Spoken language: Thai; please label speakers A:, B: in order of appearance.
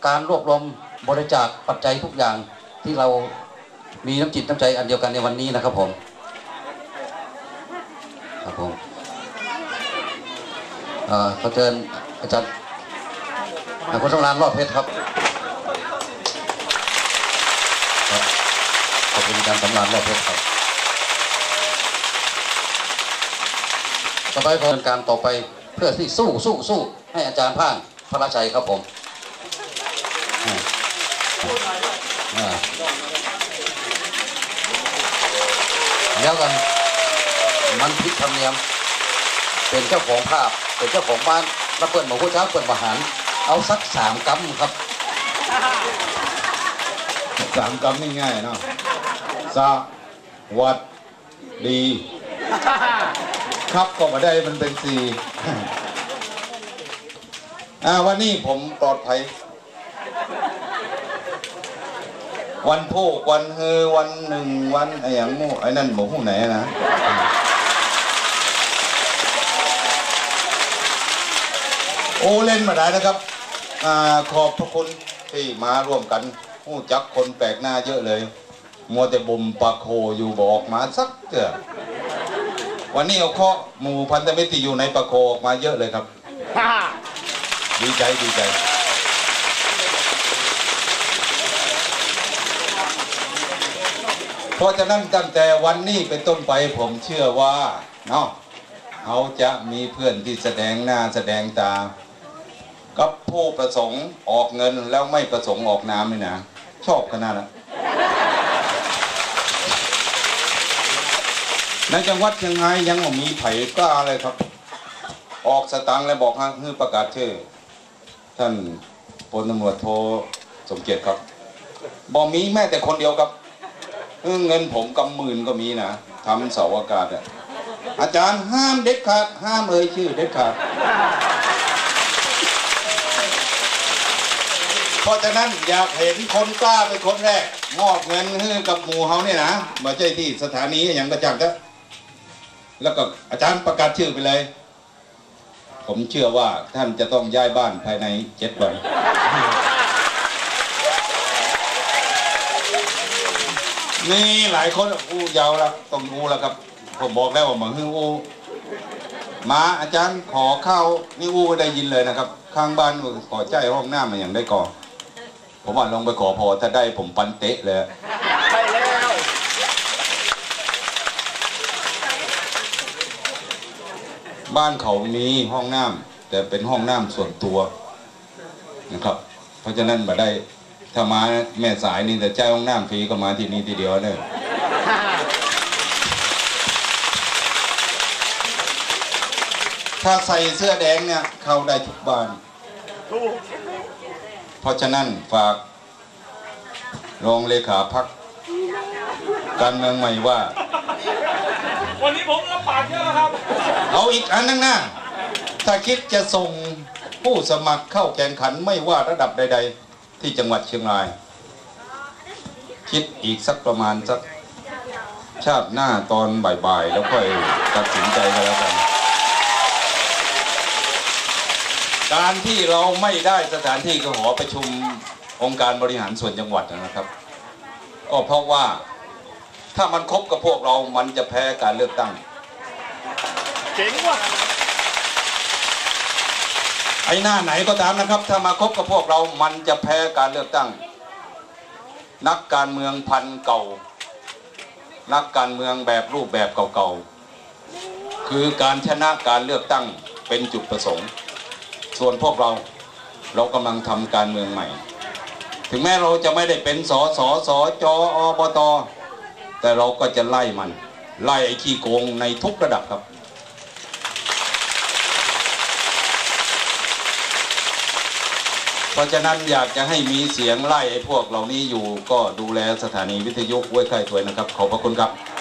A: การรวบรวมบริจาคปัจจัยทุกอย่างที่เรามีน้ำจิตน้ำใจอันเดียวกันในวันนี้นะครับผมครับผมขอเชิญอาจารย์คุณสำราญรอดเพชรครับขอบคุณอาจารย์สำราญรอดเพชรครับต่อไปเป็นการต่อไปเพื่อที่สู้ให้อาจารย์พ่างพระราชัยครับผมแล้วกันมันพิษธรรมเนียมเป็นเจ้าของภาพเป็นเจ้าของบ้านแล้วเปิดหมูผู้เช้าเปิดอาหารเอาสัก3 กั๊มครับ
B: 3 กั๊มง่ายๆเนาะสวัสดีครับก็มาได้มันเป็น4วันนี้ผมปลอดภัยวันโพกวันเฮอวันหนึ่งวันไอ้อย่างโม่ไอ้นั่นหมูหูไหนนะโอ้เล่นมาได้นะครับขอบพระคุณที่มาร่วมกันผู้จักคนแปลกหน้าเยอะเลยมัวแต่บ่มปากโคอยู่บอกมาสักเกือวันนี้เอาเคาะหมู่พันธมิตรที่อยู่ในปากโคออกมาเยอะเลยครับดีใจเพราะฉะนั้นตั้งแต่วันนี้เป็นต้นไปผมเชื่อว่าเนาะเขาจะมีเพื่อนที่แสดงหน้าแสดงตากับผู้ประสงค์ออกเงินแล้วไม่ประสงค์ออกนามนี่นะชอบขนาดนั้นในจังหวัดเชียงรายยังไม่มีไผ่กล้าเลยครับออกสตังค์แล้วบอกให้ประกาศชื่อท่านพลตำรวจโทสมเกียรติครับบอกมีแม้แต่คนเดียวครับเงินผม10,000ก็มีนะทำเสาอากาศอาจารย์ห้ามเด็ดขาดห้ามชื่อเด็ดขาดเพราะฉะนั้นอยากเห็นคนกล้าเป็นคนแรกมอบเงินให้กับหมู่เขาเนี่ยนะมาใช่ที่สถานีอย่างกระจังนะแล้วก็อาจารย์ประกาศชื่อไปเลยผมเชื่อว่าท่านจะต้องย้ายบ้านภายใน7 วันนี่หลายคนอู้ยาวแล้วต้องอู้แล้วครับผมบอกแล้วว่าเหมือนอู้มาอาจารย์ขอเข้านี่อู้ได้ยินเลยนะครับข้างบ้านขอใจห้องหน้ามันอย่างได้ก่อผมว่าลงไปขอพอถ้าได้ผมปันเตะเลยใช่แล้วบ้านเขามีห้องน้ำแต่เป็นห้องน้ำส่วนตัวนะครับเพราะฉะนั้นมาได้ถ้ามาแม่สายนี่แต่เจ้าห้องน้ำฟรีก็มาที่นี่ทีเดียวเลยถ้าใส่เสื้อแดงเนี่ยเข้าได้ทุกบ้านเพราะฉะนั้นฝากรองเลขาพรรคการเมืองใหม่ว่า
C: วันนี้ผมรับปากเยอะครับ
B: เอาอีกอันนึงนะถ้าคิดจะส่งผู้สมัครเข้าแข่งขันไม่ว่าระดับใดๆที่จังหวัดเชียงรายคิดอีกสักประมาณสักชาติหน้าตอนบ่ายๆแล้วค่อยตัดสินใจกันแล้วกันการที่เราไม่ได้สถานที่ก็หอประชุมองค์การบริหารส่วนจังหวัดนะครับก็เพราะว่าถ้ามันคบกับพวกเรามันจะแพ้การเลือกตั้ง
C: เจ๋งว่ะ
B: ไอ้หน้าไหนก็ตามนะครับถ้ามาคบกับพวกเรามันจะแพ้การเลือกตั้งนักการเมืองพันเก่านักการเมืองแบบรูปแบบเก่าๆคือการชนะการเลือกตั้งเป็นจุดประสงค์ส่วนพวกเรากำลังทำการเมืองใหม่ถึงแม้เราจะไม่ได้เป็นสจอบตแต่เราก็จะไล่มันไล่ไอ้ขี้โกงในทุกระดับครับเพราะฉะนั้นอยากจะให้มีเสียงไล่ไอ้พวกเหล่านี้อยู่ก็ดูแลสถานีวิทยุห้วยไข่ถวยนะครับขอบพระคุณครับ